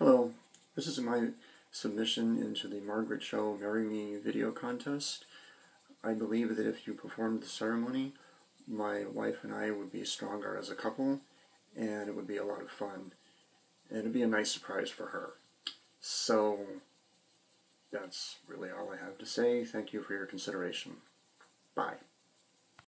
Hello, this is my submission into the Margaret Cho Marry Me video contest. I believe that if you performed the ceremony, my wife and I would be stronger as a couple, and it would be a lot of fun. And it would be a nice surprise for her. So, that's really all I have to say. Thank you for your consideration. Bye.